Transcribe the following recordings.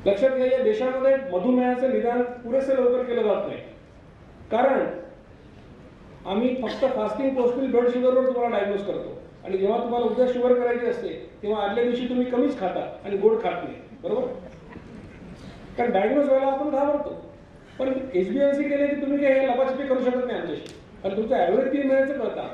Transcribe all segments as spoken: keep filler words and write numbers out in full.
लक्षात घ्या, या देशामध्ये मधुमेहाचं निदान पुरेसे लवकर केलं जात नाही, कारण आम्ही फक्त फास्टिंग पोस्टल ब्लड शुगरवर तुम्हाला डायग्नोज करतो आणि जेव्हा तुम्हाला उद्या शुगर करायची असते तेव्हा आदल्या दिवशी तुम्ही कमीच खाता आणि गोड खात नाही, बरोबर? कारण डायग्नोज व्हायला आपण घाबरतो. पण एच बी एन सी केले की तुम्ही काही लपाछपी करू शकत नाही आमच्याशी, कारण तुमचं ॲव्हरेज तीन महिन्याचं कळतं.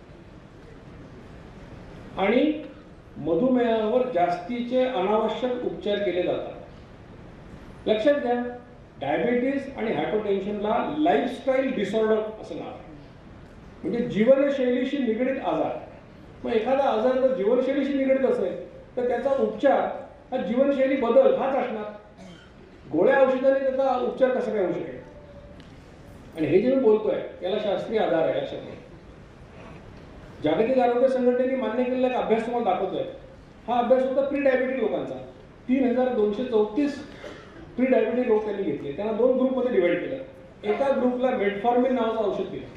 आणि मधुमेहावर जास्तीचे अनावश्यक उपचार केले जातात. लक्षात घ्या, डायबिटीज आणि हायपरटेन्शनला लाईफस्टाईल डिसऑर्डर असं नाव आहे, म्हणजे जीवनशैलीशी निगडीत आजार. मग एखादा आजार जर जीवनशैलीशी निगडीत असेल तर त्याचा उपचार हा जीवनशैली बदल हाच असणार. गोळ्या औषधाने त्याचा उपचार कसा काय होऊ शकेल? आणि हे जे मी बोलतोय याला शास्त्रीय आधार आहे. लक्षात घ्या, जागतिक आरोग्य संघटनेने मान्य केलेला एक अभ्यास तुम्हाला दाखवतोय. हा अभ्यास होता प्री डायबिटिक लोकांचा. तीन हजार दोनशे चौतीस प्री डायबिटिक लोक त्यांनी घेतले. त्यांना दोन ग्रुपमध्ये डिवाइड केलं. एका ग्रुपला मेटफॉर्मिन नावाचं औषध दिलं.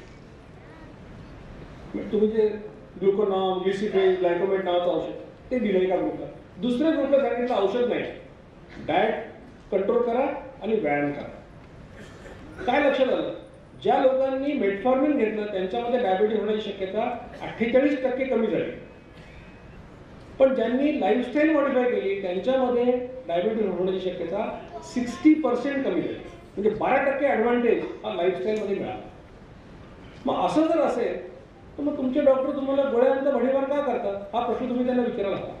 तुम्ही जे ग्लुकोनाम, युसिफेज, ग्लायकोमेट नावाचं औषध ते दिलं एका ग्रुपला. दुसऱ्या ग्रुपला सांगितलं औषध नाही, डाएट कंट्रोल करा आणि व्यायाम करा. काय लक्षात आलं? ज्या लोकांनी मेटफॉर्मिन घेतलं त्यांच्यामध्ये डायबिटीज होण्याची शक्यता अठ्ठेचाळीस टक्के कमी झाली. पण ज्यांनी लाईफस्टाईल मॉडिफाय केली त्यांच्यामध्ये डायबिटीज होण्याची शक्यता सिक्स्टी पर्सेंट कमी झाली. म्हणजे बारा टक्के ॲडव्हान्टेज हा लाईफस्टाईलमध्ये मिळाला. मग असं जर असेल तर मग तुमचे डॉक्टर तुम्हाला गोळ्यांचा भडीमार का करतात हा प्रश्न तुम्ही त्यांना विचारायला हवा.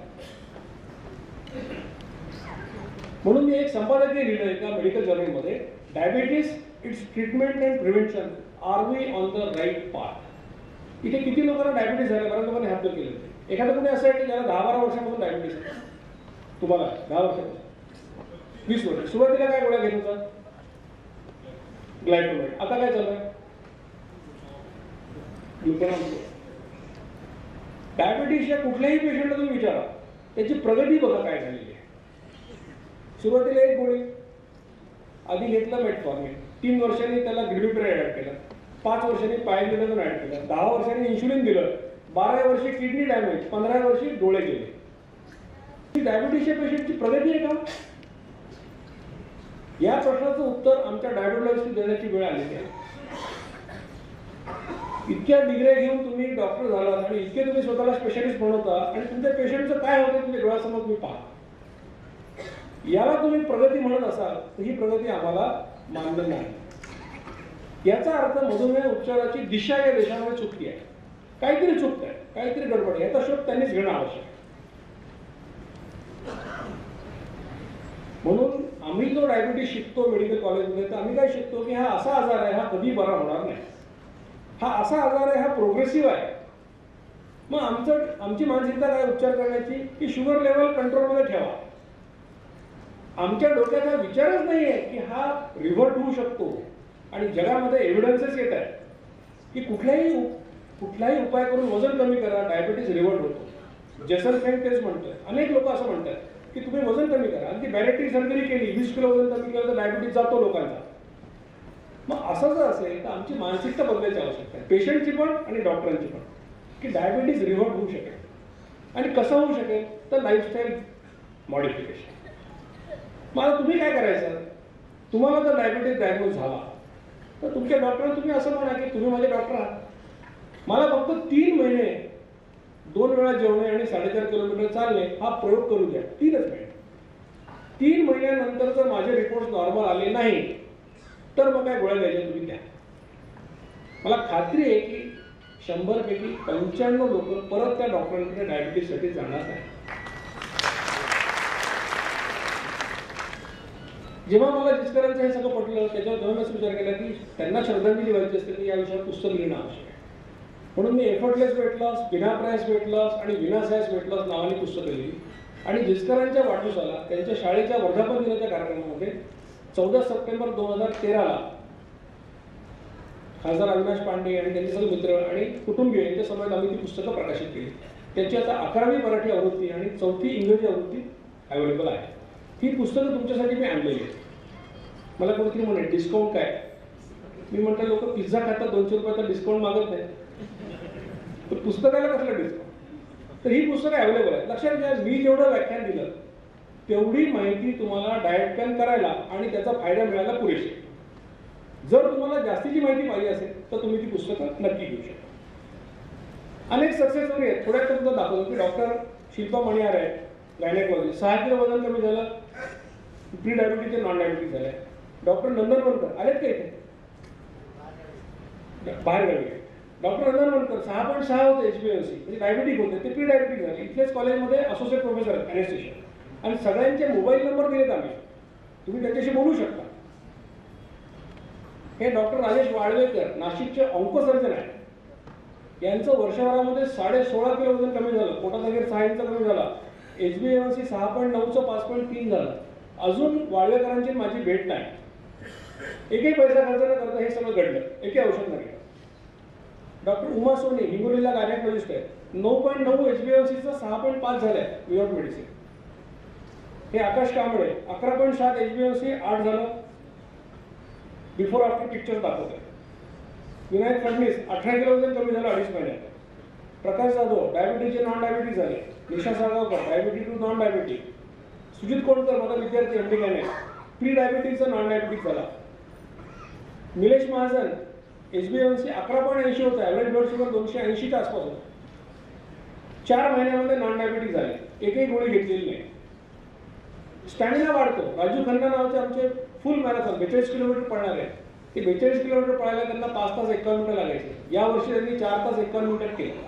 म्हणून मी एक संपादकीय लिहिलं एका मेडिकल जर्नलमध्ये, diabetes its treatment and prevention, are we on the right path. इथे किती लोकांना डायबिटीज झाले? बऱ्याच लोकांनी हात वर केले. एखादं कोणी असं आहे की ज्याला दहा बारा वर्षापासून डायबिटीज आहे? तुम्हाला दहा वर्षापासून, वीस वर्ष. सुरुवातीला काय गोळ्या घेत होता? ग्लायकोमेट. आता काय चालू आहे? ग्लुकोनाम. डायबिटीसच्या कुठल्याही पेशंटला तुम्ही विचारा, त्याची प्रगती बघा काय झालेली आहे. सुरुवातीला एक गोळी, आधी घेतलं मेटफॉर्मिन, तीन वर्षांनी त्याला ग्लिबिप्रेड ॲड केलं, पाच वर्षांनी पायरिडोन ॲड केलं, दहा वर्षांनी इन्शुलिन दिलं, बारा वर्षी किडनी डॅमेज, पंधरा वर्षी डोळे गेले. ही डायबिटीसच्या पेशंटची प्रगती आहे का? या प्रश्नाचं उत्तर आमच्या डायबिटॉलॉजिस्ट देण्याची वेळ आलेली आहे. इतक्या डिग्र्या घेऊन तुम्ही डॉक्टर झालात आणि इतके तुम्ही स्वतःला स्पेशालिस्ट बनवता आणि तुमच्या पेशंटचं काय होतं तुमच्या डोळ्यासमोर तुम्ही पहा. याला तुम्ही प्रगती म्हणत असाल तर ही प्रगती आम्हाला मान्य नाही. याचा अर्थ मधुमेह उपचाराची दिशा या देशामध्ये चुकती आहे. काहीतरी चुकत आहे, काहीतरी गडबड आहे. याचा शोध त्यांनीच घेणं आवश्यक आहे. म्हणून आम्ही जो डायबिटीस शिकतो मेडिकल कॉलेजमध्ये तर आम्ही काय शिकतो की हा असा आजार आहे, हा कधी बरा होणार नाही. हा असा आजार आहे, हा प्रोग्रेसिव्ह आहे. मग आमचं आमची मानसिकता काय उपचार करण्याची की शुगर लेवल कंट्रोलमध्ये ठेवा. आमच्या डोक्यात हा विचारच नाही आहे की हा रिव्हर्ट होऊ शकतो. आणि जगामध्ये एव्हिडन्सेस येत आहेत की कुठल्याही कुठलाही उपाय करून वजन कमी करा, डायबिटीस रिव्हर्ट होतो. जेसन फेंग तेच म्हणतोय. अनेक लोक असं म्हणतात की तुम्ही वजन कमी करा, आणि ती बॅरेटरी सर्जरी केली, वीस किलो वजन कमी केलं तर डायबिटीस जातो लोकांचा. मग असं जर असेल तर आमची मानसिकता बदलायची आवश्यकता आहे, पेशंटची पण आणि डॉक्टरांची पण, की डायबिटीस रिव्हर्ट होऊ शकेल. आणि कसं होऊ शकेल तर लाईफस्टाईल मॉडिफिकेशन. मला तुम्ही काय करायचं, तुम्हाला जर डायबिटीस डायग्नोज झाला तर तुमच्या डॉक्टरांना तुम्ही असं म्हणा की तुम्ही माझे डॉक्टर आहात, मला फक्त तीन महिने दोन वेळा जेवणे आणि साडेचार किलोमीटर चालणे हा प्रयोग करू द्या. तीनच महिने. तीन महिन्यानंतर जर माझे रिपोर्ट नॉर्मल आले नाही तर मग काय गोळ्या द्यायच्या तुम्ही द्या. मला खात्री आहे की शंभर पैकी पंच्याण्णव लोक परत त्या डॉक्टरांकडे डायबिटीससाठी जाणार नाही. जेव्हा मला जिचकरांचं हे सगळं पटलं त्याच्यावर जेव्हा मी विचार केला की त्यांना श्रद्धांजली व्हायची असते की या विषयावर पुस्तक लिहिणं आवश्यक आहे. म्हणून मी एफर्टलेस वेट लॉस, बिना प्राइस वेट लॉस आणि विना सायस वेट लॉस नावाने पुस्तकं लिहिली. आणि जिचकरांच्या वाढदिवसाला त्यांच्या शाळेच्या वर्धापन दिनाच्या कार्यक्रमामध्ये चौदा सप्टेंबर दोन हजार तेराला खासदार अविनाश पांडे आणि त्यांचे सर्व मित्र आणि कुटुंबीय यांच्या समोर आम्ही ती पुस्तकं प्रकाशित केली. त्याची आता अकरावी मराठी आवृत्ती आणि चौथी इंग्रजी आवृत्ती अवेलेबल आहे. ही पुस्तकं तुमच्यासाठी मी आणलेली आहेत. मला कोणतरी म्हणे डिस्काउंट काय, मी म्हटलं लोक पिझ्झा खातात दोनशे रुपयाचा डिस्काउंट मागत नाही, तर पुस्तकाला कसलं डिस्काउंट. तर ही पुस्तकं अवेलेबल आहेत. लक्षात घ्या, मी जेवढं व्याख्यान दिलं तेवढी माहिती तुम्हाला डाएट प्लॅन करायला आणि त्याचा फायदा मिळायला पुरेशी. जर तुम्हाला जास्तीची माहिती पाहिजे असेल तर तुम्ही ती पुस्तकं नक्की घेऊ शकता. अनेक सक्सेस स्टोरी आहेत. थोड्यात तुम्हाला दाखवतो की डॉक्टर शिल्पा मणियार आहे, गायनेकॉलॉजी, सहा किलो वजन कमी झालं, प्री डायबिटीज ते नॉन डायबिटीज झालंय. डॉक्टर नंदनवनकर आलेत का इथे? बाहेर गावी. डॉक्टर नंदनवनकर सहा पॉईंट सहा होते एच बी एन सी, म्हणजे डायबिटिक होते, ते प्री डायबिटिक झाले. इथलेच कॉलेजमध्ये असोसिएट प्रोफेसर आहेत अनेस्टेशिया, आणि सगळ्यांचे मोबाईल नंबर दिलेत आम्ही, तुम्ही त्याच्याशी बोलू शकता. हे डॉक्टर राजेश वाळवेकर नाशिकचे ऑन्कोसर्जन आहेत. यांचं वर्षभरामध्ये साडे सोळा किलो वजन कमी झालं, पोटाचा घेर सहा इंच कमी झाला, एच बी एन सी सहा पॉईंट नऊचं पाच पॉईंट तीन झालं. अजून वाळवेकरांची माझी भेट नाही. एकही पैसा खर्च न करता हे सगळं घडलं, एकही औषध नाही. डॉक्टर उमा सोनी हिंगोलीला गायनेकॉलॉजिस्ट आहे, नऊ पॉईंट नऊ एच बी एन सीचं सहा पॉईंट पाच झालंय विदाउट मेडिसिन. हे आकाश कांबळे अकरा पॉईंट सात एच बी एन सी आठ झालं, बिफोर आफ्टर पिक्चर दाखवत आहे. विनायक फडणवीस अठरा किलो वजन कमी झालं अडीच महिन्यात. प्रकाश जाधव डायबिटीजचे नॉन डायबिटीज झाले. Nisha Salgaonkar diabetes to non diabetes. Sujit Konkar माझा विद्यार्थी एम डी गायनेक, प्री डायबिटीजचा नॉन डायबिटीज झाला. Nilesh Mahajan H B N C अकरा पॉईंट ऐंशी होता, ॲव्हरेज ब्लड शुगर दोनशे ऐंशीच्या आसपास होता. चार महिन्यामध्ये नॉन डायबिटीज झाले, एकही गोळी घेतलेली नाही. स्टॅमिना वाढतो. राजू खन्ना नावाचे आमचे फुल मॅरेथॉन बेचाळीस किलोमीटर पळणार आहे. ते बेचाळीस किलोमीटर पळायला त्यांना पाच तास एकावन्न मिनिटं लागायचे. यावर्षी त्यांनी चार तास एकावन्न मिनिटात केलं.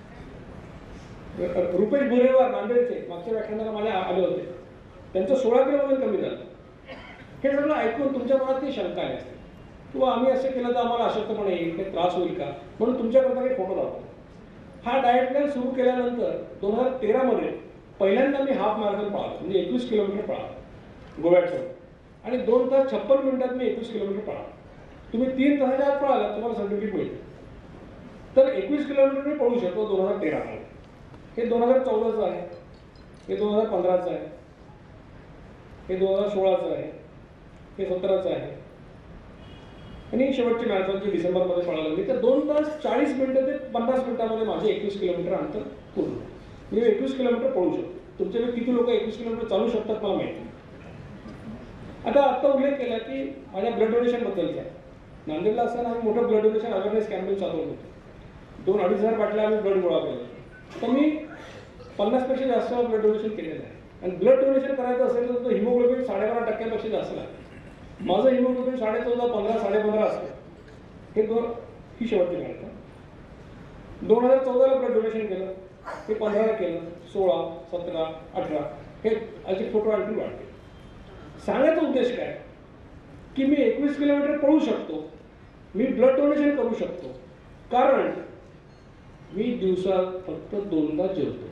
रुपेश भुरेवार नांदेडचे मागच्या व्याख्यानाला माझ्या आले होते, त्यांचं सोळा किलो वजन कमी झालं. हे सगळं ऐकून तुमच्या मनात ती शंका आली असते किंवा आम्ही असं केलं तर आम्हाला अशक्तपणे येईल, काही त्रास होईल का, म्हणून तुमच्याकरता काही फोटो दाखवतो. हा डाएट प्लॅन सुरू केल्यानंतर दोन हजार तेरामध्ये पहिल्यांदा मी हाफ मॅरेथॉन पळालो, म्हणजे एकवीस किलोमीटर पळालो गोव्याचं, आणि दोन तास छप्पन मिनिटात मी एकवीस किलोमीटर पळालो. तुम्ही तीन तासाच्या आत पळाला तुम्हाला सर्टिफिकेट मिळेल. तर एकवीस किलोमीटर मी पळू शकतो दोन हजार तेरामध्ये. हे दोन हजार चौदाचं आहे, हे दोन हजार पंधराचं आहे, हे दोन हजार सोळाचं आहे, हे सतराचं आहे, आणि शेवटची मॅरेथॉनची डिसेंबरमध्ये पळायला लागली. तर दोन तास चाळीस मिनिटं ते पन्नास मिनिटामध्ये माझे एकवीस किलोमीटर अंतर पूर्ण. म्हणजे एकवीस किलोमीटर पळू शकतो. तुमच्याकडे किती लोक एकवीस किलोमीटर चालू शकतात मला माहिती. आता आत्ता उल्लेख केला की माझ्या ब्लड डोनेशनबद्दलचा. नांदेडला असताना आम्ही मोठं ब्लड डोनेशन अवेअरनेस कॅम्पेन चालवत होतो. दोन अडीच हजार बाटल्या आम्ही ब्लड गोळा केलं. तर मी पन्नासपेक्षा जास्त ब्लड डोनेशन केलेलं आहे. आणि ब्लड डोनेशन करायचं असेल तर हिमोग्लोबिन साडेबारा टक्क्यापेक्षा जास्त लागतं. माझं हिमोग्लोबिन साडे चौदा पंधरा साडे पंधरा असतं. हे दोन ही शेवटची मॅरेथॉन. दोन हजार चौदाला ब्लड डोनेशन केलं, हे पंधराला केलं, सोळा सतरा अठरा, हे असे फोटो आणखी वाढते. सांगायचा उद्देश काय की मी एकवीस किलोमीटर पळू शकतो, मी ब्लड डोनेशन करू शकतो, कारण मी दिवसात फक्त दोनदा जेवतो.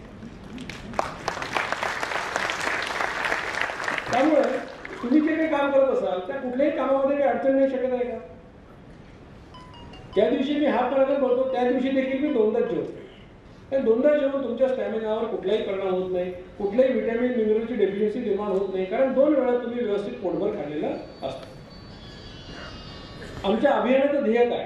त्यामुळे तुम्ही जे काही काम करत असाल त्या कुठल्याही कामामध्ये काही अडचण नाही शकत आहे का? ज्या दिवशी मी हात मॅरेथॉन करतो त्या दिवशी देखील मी दोनदाच जेवतो. त्या दोनदा जेवून तुमच्या स्टॅमिनावर कुठलाही परिणाम होत नाही, कुठल्याही व्हिटॅमिन मिनरलची डेफिशियन्सी निर्माण होत नाही, कारण दोन वेळा तुम्ही व्यवस्थित पोटभर खाल्लेलं असतं. आमच्या अभियानाचं ध्येय काय?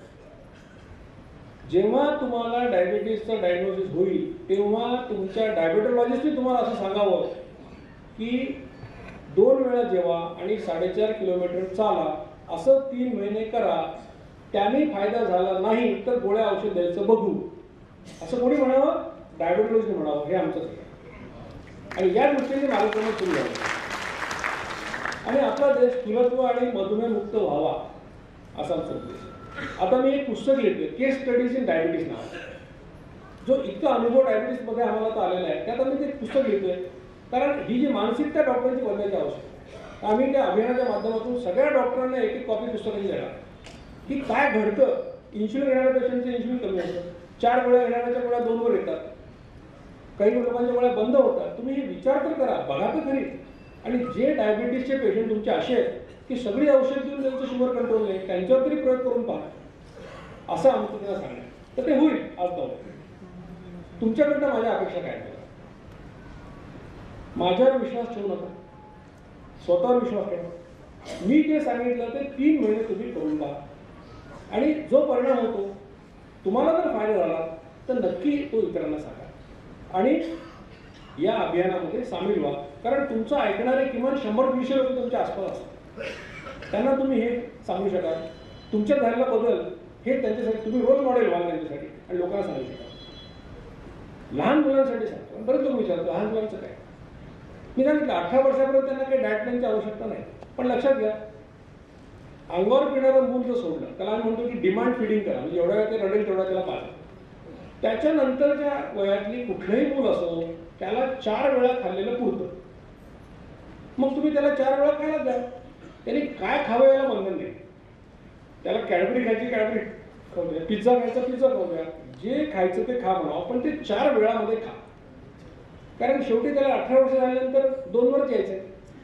जेव्हा तुम्हाला डायबिटीसचं डायग्नोसिस होईल तेव्हा तुमच्या डायबेटोलॉजिस्टने तुम्हाला असं सांगावं की दोन वेळा जेवा आणि साडेचार किलोमीटर चाला, असं तीन महिने करा. त्याने फायदा झाला नाही तर गोळ्या औषध द्यायचं बघू, असं कोणी म्हणावं? डायबेटोलॉजीने म्हणावं. हे आमचं आहे. आणि या दृष्टीने मार्गक्रमण सुरू झालं आणि आपला देश स्थूलत्व आणि मधुमेह मुक्त व्हावा असा आमचा उद्देश. आता मी एक पुस्तक लिहितोय, केस स्टडीज इन डायबिटीस नाव, जो इतका अनुभव डायबिटीसमध्ये आम्हाला तर आलेला आहे. त्यात आम्ही ते पुस्तक लिहितोय कारण ही जी मानसिकता डॉक्टरांची बदलायची आवश्यक आहे. आम्ही त्या अभियानाच्या माध्यमातून सगळ्या डॉक्टरांना एक एक कॉपी पुस्तकाची देणार की काय घडतं. इन्शुलिन घेणाऱ्या पेशंटचं इन्शुलिन कमी होतं, चार गोळ्या घेणाऱ्याच्या गोळ्या दोनवर येतात, काही लोकांच्या गोळ्या बंद होतात. तुम्ही हे विचार तर करा, बघा तर खरी. आणि जे डायबिटीसचे पेशंट तुमचे असे आहेत की सगळी औषध देऊन त्यांचं शुगर कंट्रोल नाही, त्यांच्यावर तरी प्रयोग करून पहा, असं आमचं त्यांना सांगणं. तर ते होईल आज जाऊन. तुमच्याकडनं माझ्या अपेक्षा काय आहेत? माझ्यावर विश्वास ठेवू नका, स्वतःवर विश्वास ठेवा. मी जे सांगितलं ते तीन महिने तुम्ही करून पहा आणि जो परिणाम होतो तुम्हाला जर फायदा झाला तर नक्की तो इतरांना सांगा आणि या अभियानामध्ये सामील व्हा. कारण तुमचं ऐकणारे किमान शंभर दीडशे लोक तुमच्या आसपास असतात. त्यांना तुम्ही हे सांगू शकाल, तुमच्या झालेला बदल हे त्यांच्यासाठी तुम्ही रोल मॉडेल व्हाल त्यांच्यासाठी आणि लोकांना सांगू शकाल. लहान मुलांसाठी सांगतो. बरं तुम्ही विचारतो लहान मुलांचं काय, मी सांगितलं अठरा वर्षापर्यंत त्यांना काही डाएट प्लॅनची आवश्यकता नाही. पण लक्षात घ्या, अंगावर पिणारं मूल जर सोडलं, त्याला आम्ही म्हणतो की डिमांड फिडिंग करा, म्हणजे एवढ्या वेळा ते रडेल तेवढा त्याला पाजा. त्याच्यानंतरच्या वयातली कुठलंही मूल असो त्याला चार वेळा खाल्लेलं पुरतं. मग तुम्ही त्याला चार वेळा खायला द्या. त्यांनी काय खावं याला बंधन नाही. त्याला कॅडबरी खायची कॅडबरी खाऊ द्या, पिझ्झा खायचा पिझ्झा खाऊ द्या, जे खायचं ते खा म्हणावं, पण ते चार वेळामध्ये खा. कारण शेवटी त्याला अठरा वर्ष झाल्यानंतर दोन वरच यायचंय.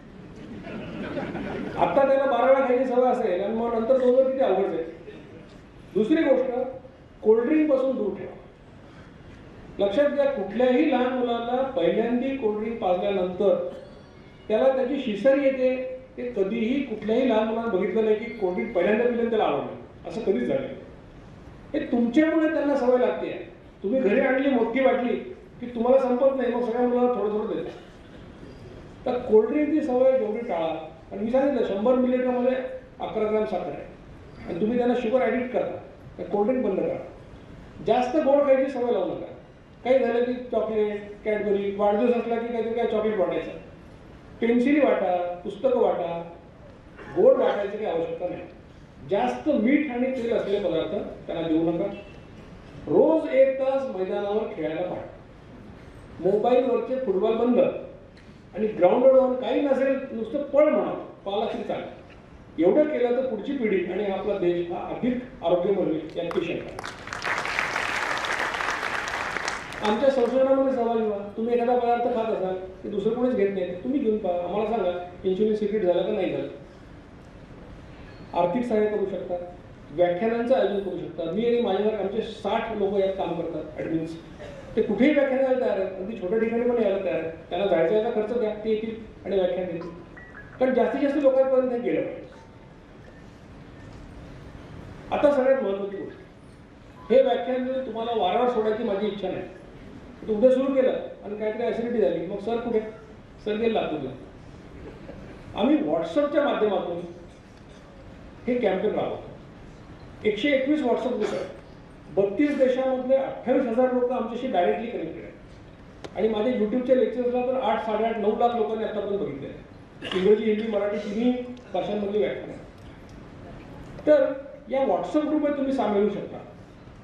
आता त्याला बारा वेळा खायची सवय असेल आणि मग नंतर दोन वर किती अवघड आहे. दुसरी गोष्ट, कोल्ड्रिंक पासून दूर ठेवा. लक्षात घ्या, कुठल्याही लहान मुलाला पहिल्यांदी कोल्ड्रिंक पाजल्यानंतर त्याला त्याची शिसर येते. ते कधीही कुठल्याही लहान मुलांना बघितलं नाही की कोल्ड्रिंक पहिल्यांदा पिल्यानं त्याला आवडलं, असं कधीच झालं. हे तुमच्यामुळे त्यांना सवय लागते. तुम्ही घरी आणली मोठी बाटली की तुम्हाला संपत नाही, मग सगळ्या मुलांना थोडं थोडं देतात. तर कोल्ड्रिंकची सवय जेवढी टाळा. आणि मी सांगितलं शंभर मिलीलिटरमध्ये अकरा ग्राम साखर आहे आणि तुम्ही त्यांना शुगर ॲडिक्ट करता, तर कोल्ड्रिंक बंद करा. जास्त गोड खायची सवय लावू नका. काही झालं की चॉकलेट, कॅडबरी, वाढदिवस असला की काहीतरी काय चॉकलेट वाटायचं, पेन्सिली वाटा, पुस्तकं वाटा, गोड वाटायची काही आवश्यकता नाही. जास्त मीठ आणि तेल असलेले पदार्थ त्यांना देऊ नका. रोज एक तास मैदानावर खेळायला पाठवा. मोबाईलवरचे फुटबॉल बंद आणि ग्राउंडवर जाऊन काही नसेल नुसतं पळ म्हणा, पाला तरी चालेल. एवढं केलं तर पुढची पिढी आणि आपला देश हा अधिक आरोग्यमय होईल याची शंका. आमच्या संशोधनामध्ये सहभागी व्हा. तुम्ही एखादा पदार्थ खात असाल की दुसरं कोणीच घेत नाही, तुम्ही घेऊन पहा, आम्हाला सांगा इन्शुलिन सिक्रेट झालं का नाही झालं. आर्थिक सहाय्य करू शकता, व्याख्यानांचं आयोजन करू शकता. मी आणि माझ्यावर आमचे साठ लोक यात काम करतात ॲडमिन्स. ते कुठेही व्याख्यान द्यायला तयार आहेत, अगदी छोट्या ठिकाणी पण यायला तयार आहेत. त्यांना जायचा याचा खर्च द्या, ते येतील आणि व्याख्यान देतील. कारण जास्तीत जास्त लोकांपर्यंत हे गेलं पाहिजे. आता सगळ्यात महत्त्वाची गोष्ट, हे व्याख्यान जर तुम्हाला वारंवार सोडायची माझी इच्छा नाही. तर उद्या सुरू केलं आणि काहीतरी ॲसिडिटी झाली, मग सर कुठे, सर गेला लागतो. आम्ही व्हॉट्सअपच्या माध्यमातून हे कॅम्पेन राबवतो. एकशे एकवीस व्हॉट्सअप ग्रुप आहेत. बत्तीस देशामधले अठ्ठावीस हजार लोक आमच्याशी डायरेक्टली कनेक्टेड आहेत. आणि माझ्या युट्यूबच्या लेक्चर्सला तर आठ साडेआठ नऊ लाख लोकांनी आतापर्यंत बघितले आहेत. इंग्रजी, हिंदी, मराठी तिन्ही भाषांमधली व्याख्यान. तर या व्हॉट्सअप ग्रुपमध्ये तुम्ही सामील होऊ शकता.